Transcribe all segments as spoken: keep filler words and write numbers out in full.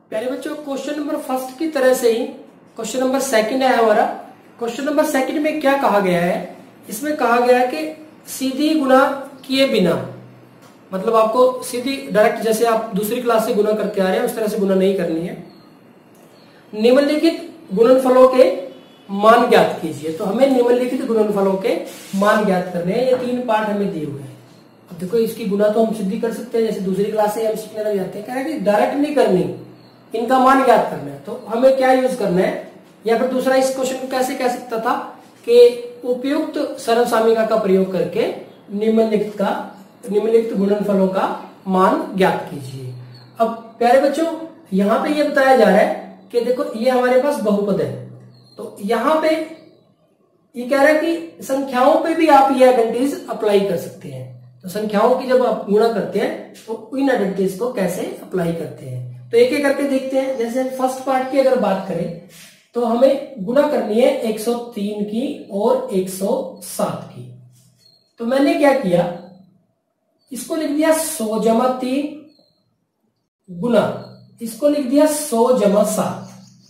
प्यारे बच्चों, question number first की तरह से ही क्वेश्चन नंबर सेकंड है हमारा। क्वेश्चन नंबर सेकंड में क्या कहा गया है, इसमें कहा गया है कि सीधी गुणा किए बिना, मतलब आपको सीधी डायरेक्ट जैसे आप दूसरी क्लास से गुणा करके आ रहे हैं उस तरह से गुणा नहीं करनी है। निम्नलिखित गुणनफलों के मान ज्ञात कीजिए। तो हमें निम्नलिखित गुणनफलों के मान ज्ञात करने हैं। ये तीन पार्ट हमें दिए हुए हैं। अब देखो, इसकी गुणा तो हम सीधी कर सकते हैं, जैसे दूसरी क्लास से हम सीखने लग जाते हैं। कह रहे हैं कि डायरेक्ट नहीं करनी, इनका मान ज्ञात करना है। तो हमें क्या यूज करना है, या फिर दूसरा इस क्वेश्चन को कैसे कह सकता था कि उपयुक्त सरल सामिका का प्रयोग करके निम्नलिखित का निम्नलिखित गुणनफलों का मान ज्ञात कीजिए। अब प्यारे बच्चों, यहां पे ये बताया जा रहा है कि देखो ये हमारे पास बहुपद है, तो यहां पे ये कह रहा है कि संख्याओं पे भी आप ये एडवांटेज अप्लाई कर सकते हैं। तो संख्याओं की जब आप गुणा करते हैं तो इन एडवांटेज को कैसे अप्लाई करते हैं, तो एक एक करके देखते हैं। जैसे फर्स्ट पार्ट की अगर बात करें तो हमें गुणा करनी है एक सौ तीन की और एक सौ सात की। तो मैंने क्या किया, इसको लिख दिया सौ जमा तीन गुना, इसको लिख दिया सौ जमा सात।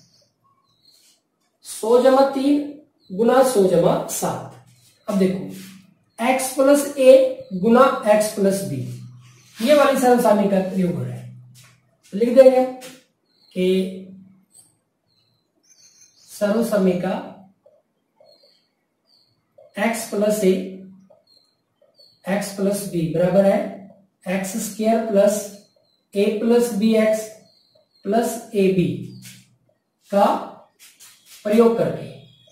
सौ जमा तीन गुना सौ जमा सात। अब देखो, x प्लस ए गुना एक्स प्लस बी, ये वाली सरल सामिका का प्रयोग हो रहा है। तो लिख देंगे कि सरल समीका x plus a x plus b बराबर है x square plus a plus b x plus a b का प्रयोग करके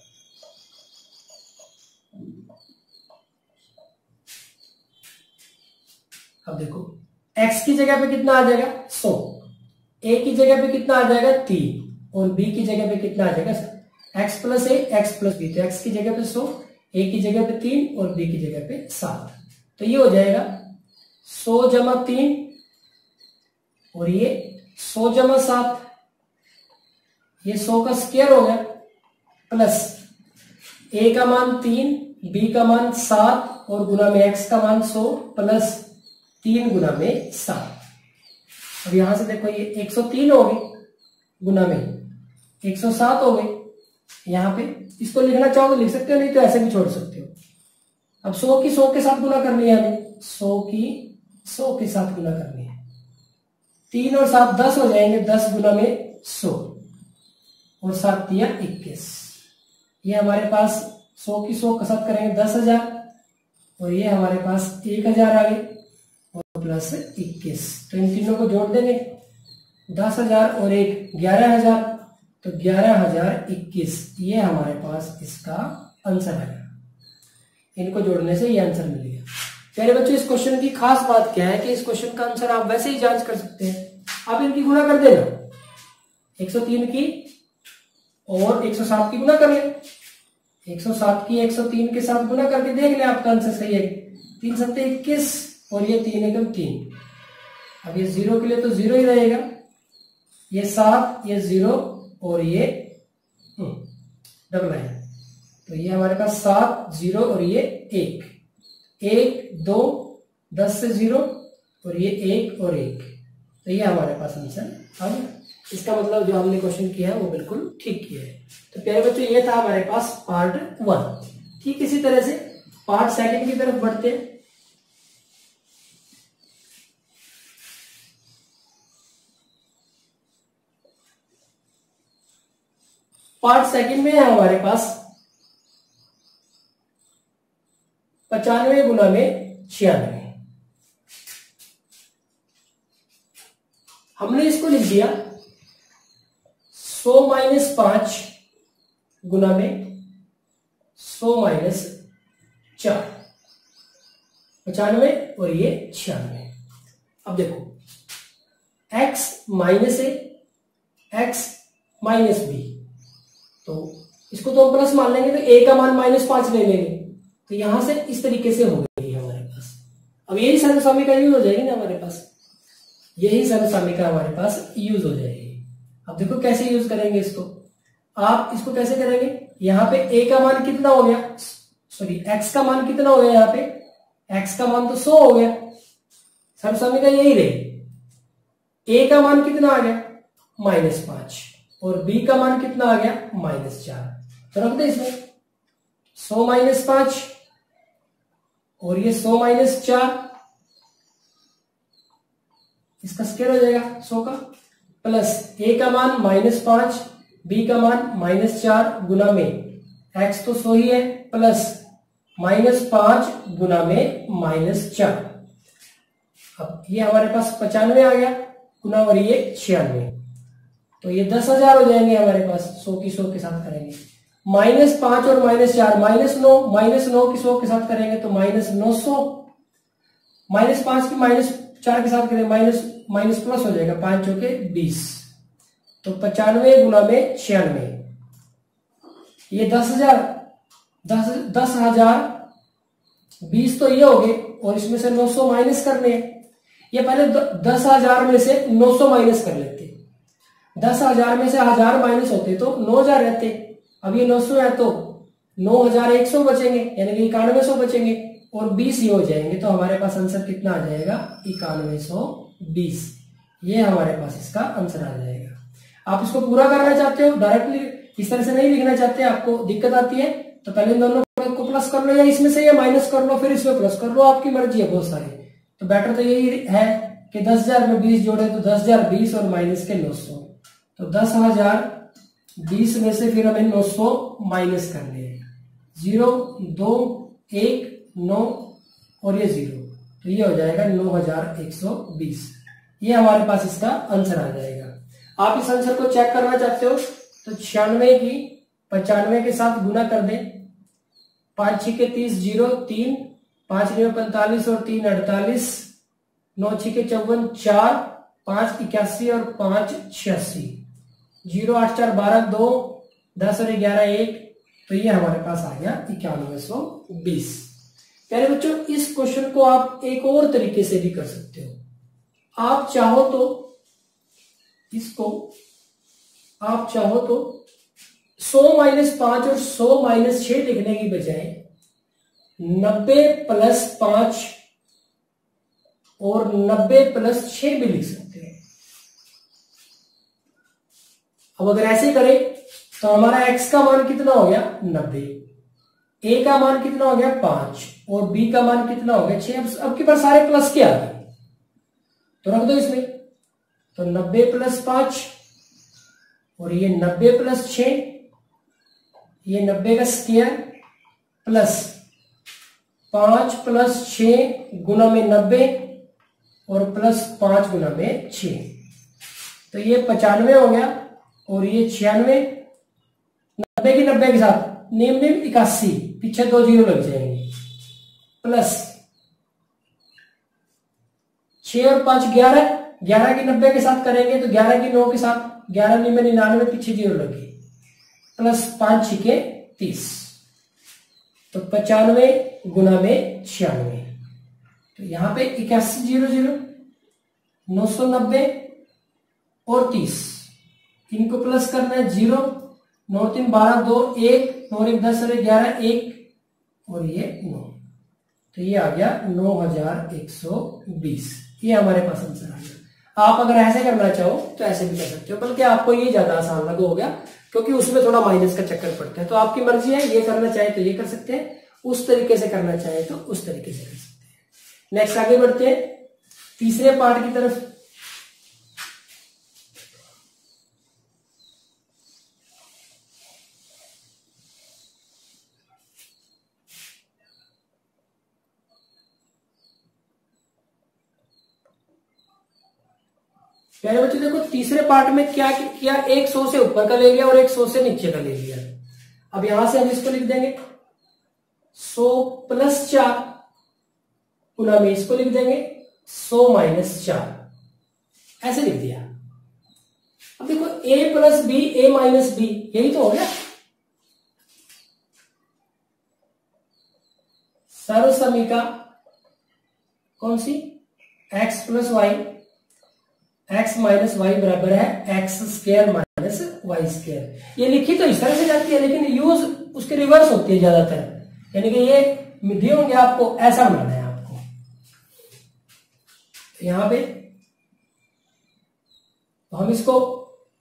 अब देखो, x की जगह पे कितना आ जाएगा सौ, a की जगह पे कितना आ जाएगा तीन और b की जगह पे कितना आ जाएगा x plus a x plus b. तो x की जगह पे सौ, a की जगह पे तीन और b की जगह पे सात। तो ये हो जाएगा सौ जमा तीन और ये सौ जमा सात, ये सौ का स्क्वायर हो गया प्लस a का मान तीन, b का मान सात और गुना में x का मान सौ प्लस तीन गुना में सात। अब यहां से देखो, ये एक सौ तीन हो गए गुना में एक सौ सात हो गए। यहां पे इसको लिखना चाहो तो लिख सकते हो, नहीं तो ऐसे भी छोड़ सकते हो। अब सौ की सौ के साथ गुना करनी है हमें, सौ की सौ के साथ गुना करनी है। तीन और सात दस हो जाएंगे, दस गुना में सौ और सात दिया इक्कीस। ये हमारे पास सौ की सौ के साथ करेंगे दस हजार और ये हमारे पास एक हजार आ गए और प्लस इक्कीस। तो इन तीनों को जोड़ देंगे, दस हजार और एक ग्यारह हजार, तो ग्यारह हजार इक्कीस, ये हमारे पास इसका आंसर है। इनको जोड़ने से ये आंसर मिल गया। प्यारे बच्चों, इस क्वेश्चन की खास बात क्या है कि इस क्वेश्चन का आंसर आप वैसे ही जांच कर सकते हैं। आप इनकी गुणा कर देना, एक सौ तीन की और एक सौ सात की गुणा कर ले, एक सौ सात की एक सौ तीन के साथ गुणा करके देख ले आपका आंसर सही है। तीन सत्ते इक्कीस और ये तीन एकम तीन। अब ये जीरो के लिए तो जीरो ही रहेगा, ये सात, ये जीरो और ये डबल है, तो ये हमारे पास सात जीरो और ये एक, एक दो दस से जीरो और ये एक और एक, तो ये हमारे पास आंसर। अब इसका मतलब जो हमने क्वेश्चन किया है वो बिल्कुल ठीक किया है। तो प्यारे बच्चों, ये था हमारे पास पार्ट वन। ठीक इसी तरह से पार्ट सेकंड की तरफ बढ़ते हैं। पार्ट सेकंड में है हमारे पास पचानवे गुना में छियानवे। हमने इसको लिख दिया सौ माइनस पांच गुना में सौ माइनस चार, पचानवे और ये छियानवे। अब देखो, x minus a x minus b, तो इसको तो हम प्लस मान लेंगे, तो a का मान माइनस पांच ले लेंगे, तो यहां से इस तरीके से हो गई हमारे पास। अब यही सरल सामिका यूज हो जाएगी ना हमारे पास, यही सरल सामिका हमारे पास यूज हो जाएगी। अब देखो कैसे यूज करेंगे इसको, आप इसको कैसे करेंगे, यहाँ पे a का मान कितना हो गया, सॉरी x का मान कितना हो गया, यहाँ पे x का मान तो सौ हो गया, सरल सामिका यही रही। a का मान कितना आ गया माइनस पांच और बी का मान कितना आ गया माइनस चार। तो रख दे इसमें सौ माइनस पांच और ये सौ माइनस चार, इसका स्क्वायर हो जाएगा सौ का, प्लस ए का मान माइनस पांच, बी का मान माइनस चार गुना में एक्स तो सौ ही है प्लस माइनस पांच गुना में माइनस चार। अब ये हमारे पास पचानवे आ गया गुना और ये छियानवे, तो ये दस हजार हो जाएंगे हमारे पास। सौ की सौ के साथ करेंगे, माइनस पांच और माइनस चार माइनस नौ, माइनस नौ की सौ के साथ करेंगे तो माइनस नौ सौ, माइनस पांच की माइनस चार के साथ करेंगे माइनस माइनस प्लस हो जाएगा, पांच चौके बीस, तो पचानवे गुना में छियानवे, ये दस हजार दस दस हजार बीस तो ये हो गए और इसमें से नौ सौ माइनस करने हैं। ये पहले दस हजार में से नौ सौ माइनस कर लेते, दस हजार में से हजार माइनस होते तो नौ हजार रहते, अब ये नौ सौ है तो नौ हजार एक सौ बचेंगे यानी कि इक्यानवे सौ बचेंगे और बीस ये हो जाएंगे, तो हमारे पास आंसर कितना आ जाएगा इक्यानवे सौ बीस। ये हमारे पास इसका आंसर आ जाएगा। आप इसको पूरा करना चाहते हो, डायरेक्टली इस तरह से नहीं लिखना चाहते, आपको दिक्कत आती है तो पहले इन दोनों को प्लस कर लो या इसमें से ये माइनस कर लो फिर इसमें प्लस कर लो, आपकी मर्जी है बहुत सारी। तो बेटर तो यही है कि दस हजार में बीस जोड़े तो दस हजार बीस और माइनस के नौ सौ, तो दस हजार बीस में से फिर हमें नौ सौ माइनस करने हैं, जीरो दो एक नौ और ये जीरो, तो ये हो जाएगा नौ हजार एक सौ बीस। ये हमारे पास इसका आंसर आ जाएगा। आप इस आंसर को चेक करना चाहते हो तो छियानवे की पचानवे के साथ गुना कर दे, पांच छह के तीस, जीरो तीन, पांच नौ पैंतालीस और तीन अड़तालीस, नौ छह के चौवन, चार, पांच इक्यासी और पांच छियासी, जीरो आठ चार बारह, दो दस और ग्यारह एक, तो ये हमारे पास आ गया इक्यानवे सौ बीस। प्यारे बच्चों, इस क्वेश्चन को आप एक और तरीके से भी कर सकते हो। आप चाहो तो इसको आप चाहो तो सौ माइनस पांच और सौ माइनस छह लिखने की बजाय नब्बे प्लस पांच और नब्बे प्लस छह भी लिख सकते हैं। अब अगर ऐसे करें तो हमारा x का मान कितना हो गया नब्बे, a का मान कितना हो गया पांच और b का मान कितना हो गया छह। अब के पास सारे प्लस के आ गए तो रख दो इसमें, तो नब्बे प्लस पांच और ये नब्बे प्लस छह, ये नब्बे का स्क्वायर प्लस पांच प्लस छह गुना में नब्बे और प्लस पांच गुना में छह, तो ये पचानवे हो गया और ये छियानवे, नब्बे की नब्बे के साथ नेम नेम इक्यासी, पीछे दो जीरो लग जाएंगे, प्लस छह और पांच ग्यारह, ग्यारह की नब्बे के साथ करेंगे तो ग्यारह की नौ के साथ ग्यारह में निन्यानवे, पीछे जीरो लगे, प्लस पांच छिके तीस, तो पचानवे गुना में छियानवे, तो यहां पे इक्यासी जीरो जीरो, नौ सौ नब्बे और तीस, इनको प्लस करना है, जीरो नौ तीन बारह, दो एक, नौ एक दस और ग्यारह एक और ये नौ, तो ये आ गया नौ हजार एक सौ बीस। ये हमारे पास आंसर आ गया। आप अगर ऐसे करना चाहो तो ऐसे भी कर सकते हो, बल्कि आपको ये ज्यादा आसान लगा होगा क्योंकि उसमें थोड़ा माइनस का चक्कर पड़ता है। तो आपकी मर्जी है, ये करना चाहे तो ये कर सकते हैं, उस तरीके से करना चाहे तो उस तरीके से कर सकते हैं। नेक्स्ट आगे बढ़ते हैं तीसरे पार्ट की तरफ। प्यारे बच्चों देखो, तीसरे पार्ट में क्या किया, एक सौ से ऊपर का ले लिया और एक सौ से नीचे का ले लिया। अब यहां से हम इसको लिख देंगे सौ प्लस चार गुना में इसको लिख देंगे सौ माइनस चार, ऐसे लिख दिया। अब देखो a plus b, a minus b, यही तो हो गया। सर्वसमीका कौन सी, x plus y, x minus y बराबर है x square minus y square. ये लिखी तो इस तरह से जाती है लेकिन यूज उसके रिवर्स होती है ज्यादातर, यानी कि ये दिए होंगे आपको, ऐसा बनाना है आपको। यहां पे तो हम इसको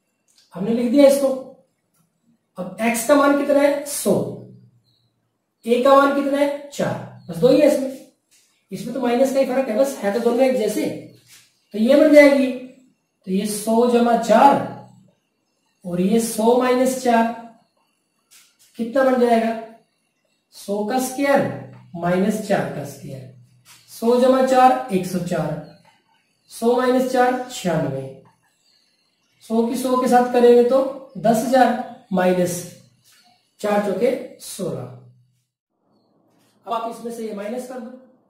हमने लिख दिया इसको। अब x का मान कितना है सौ, a का मान कितना है चार, बस दो ही है इसमें, इसमें तो माइनस का ही फर्क है, बस है तो दोनों एक जैसे, तो ये बन जाएगी। तो ये सौ जमा चार और ये सौ माइनस चार कितना बन जाएगा, सौ का स्क्वायर माइनस चार का स्क्वायर, सौ जमा चार एक सौ चार, सौ माइनस चार छियानवे, सौ की सौ के साथ करेंगे तो दस हजार माइनस चार चौके सोलह। अब आप इसमें से ये माइनस कर दो,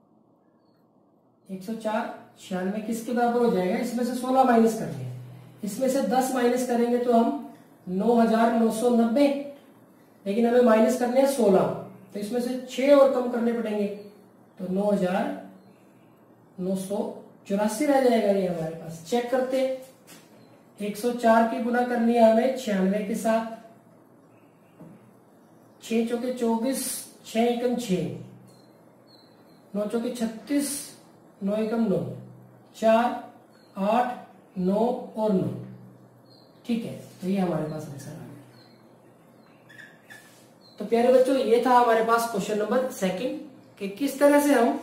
एक सौ चार छियानवे किसके बराबर हो जाएगा, इसमें से सोलह माइनस कर लिया, इसमें से दस माइनस करेंगे तो हम नौ हजार नौ सौ नब्बे, लेकिन हमें माइनस करने हैं सोलह, तो इसमें से छह और कम करने पड़ेंगे, तो नौ हजार नौ सौ चौरासी रह जाएगा ये हमारे पास। चेक करते, एक सौ चार की गुना करनी है हमें छियानवे के साथ, छह चौके चौबीस, छह एकम छह, नौ चौके छत्तीस, नौ एकम नौ, चार आठ नौ और नौ, ठीक है। तो ये हमारे पास आंसर आ गया। तो प्यारे बच्चों ये था हमारे पास क्वेश्चन नंबर सेकंड कि किस तरह से हम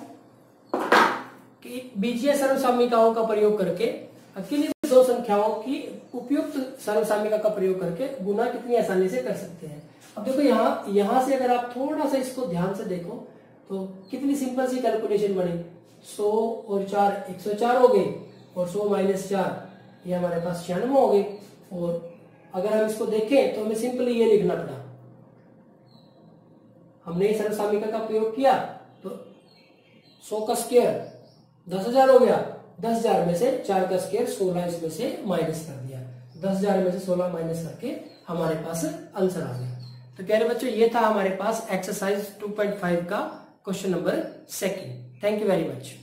कि बीजीय सर्वसामयिकाओं का प्रयोग करके किन्हीं दो संख्याओं की उपयुक्त सर्वसामयिका का प्रयोग करके गुना कितनी आसानी से कर सकते हैं। अब देखो यहाँ यहां से अगर आप थोड़ा सा इसको ध्यान से देखो तो कितनी सिंपल सी कैलकुलेशन बनी, सौ और चार एक सौ चार हो गए और सौ माइनस चार ये हमारे पास छियानवे हो गए। और अगर हम इसको देखें तो हमें सिंपली ये लिखना पड़ा, हमने सर्वसामयिका का प्रयोग किया तो सौ का स्क्वायर दस हजार हो गया, दस हजार में से चार का स्क्वायर सोलह इसमें से माइनस कर दिया, दस हजार में से सोलह माइनस करके हमारे पास आंसर आ गया। तो प्यारे बच्चों ये था हमारे पास एक्सरसाइज टू पॉइंट फाइव का question number second. Thank you very much.